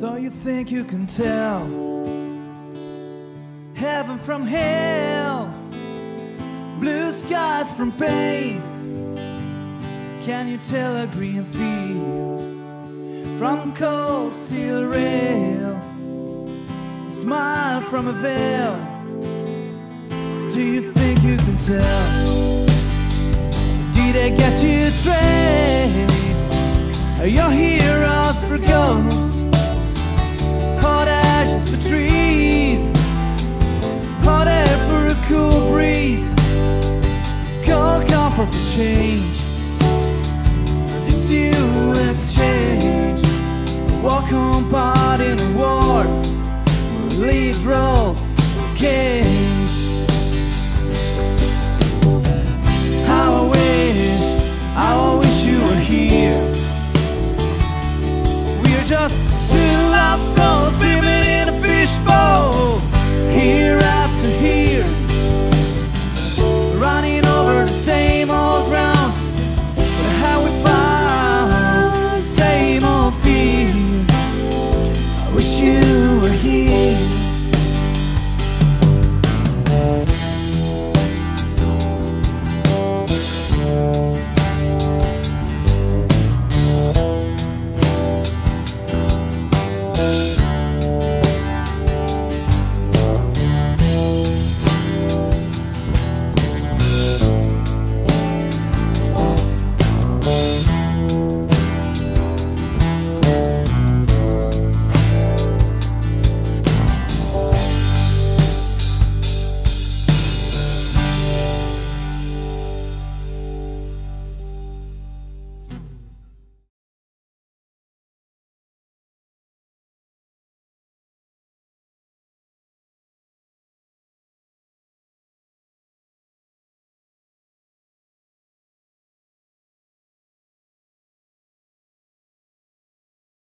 So you think you can tell heaven from hell, blue skies from pain? Can you tell a green field from cold steel rail, a smile from a veil? Do you think you can tell? Did they get you trained? Are your heroes for ghosts? Hot ashes for trees, hot air for a cool breeze, cold comfort for change.